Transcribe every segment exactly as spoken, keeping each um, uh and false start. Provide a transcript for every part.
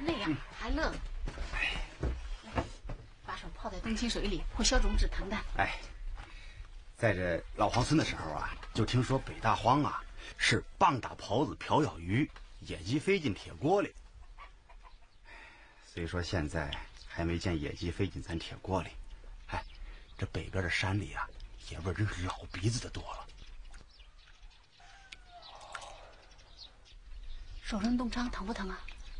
累呀，还乐。哎，把手泡在冬青水里，会消肿止疼的。 哎，在这老黄村的时候啊，就听说北大荒啊是棒打狍子瓢舀鱼，野鸡飞进铁锅里。虽说现在还没见野鸡飞进咱铁锅里，哎，这北边的山里啊，野味真是老鼻子的多了。 手上冻伤疼不疼啊？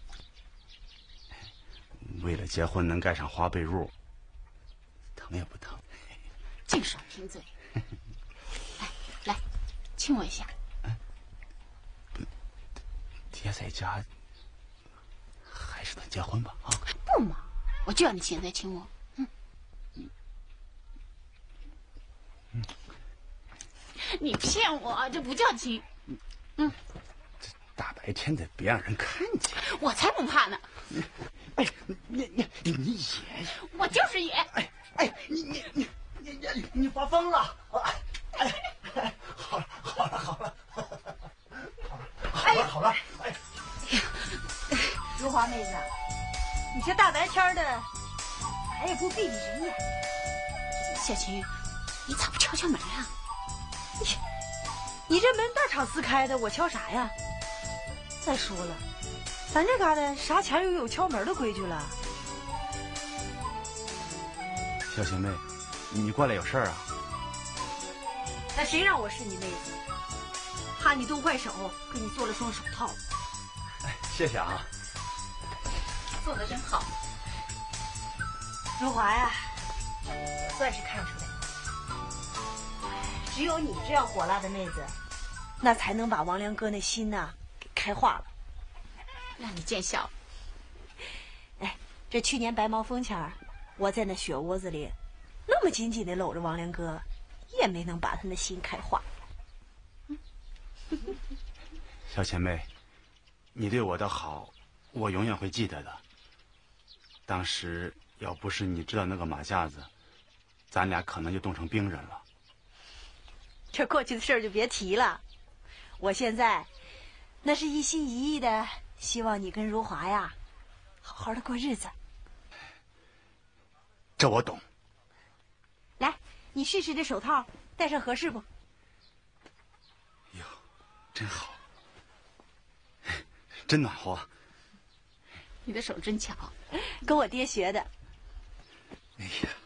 为了结婚能盖上花被褥，疼也不疼。 净少贫嘴。来来，亲我一下。 哎，不，爹在家，还是等结婚吧啊！ 不嘛，我就要你现在亲我。嗯嗯嗯，你骗我，这不叫亲。嗯， 这大白天的，别让人看见。 我才不怕呢。 哎，你你你你野！ 我就是野！ 哎哎，你你你你你你发疯了！哎哎，好了好了好了，好了好了！哎， 如花妹子，你这大白天的，还也不避避人呀？ 小琴，你咋不敲敲门啊？ 你你这门大敞四开的，我敲啥呀？再说了。咱这嘎达啥前又有敲门的规矩了？ 小贤妹，你过来有事儿啊？ 那谁让我是你妹子？怕你冻坏手，给你做了双手套。 哎，谢谢啊。 做的真好。 如华呀，我算是看出来了，只有你这样火辣的妹子，那才能把王良哥那心呐给开化了。 让你见笑。 哎，这去年白毛风前儿，我在那雪窝子里，那么紧紧的搂着王良哥，也没能把他那心开化。 小前妹，你对我的好，我永远会记得的。当时要不是你知道那个马架子，咱俩可能就冻成冰人了。 这过去的事儿就别提了，我现在那是一心一意的。希望你跟如华呀，好好的过日子。 这我懂。 来，你试试这手套，戴上合适不？ 哟，真好，真暖和。 你的手真巧， 跟我爹学的。 哎呀。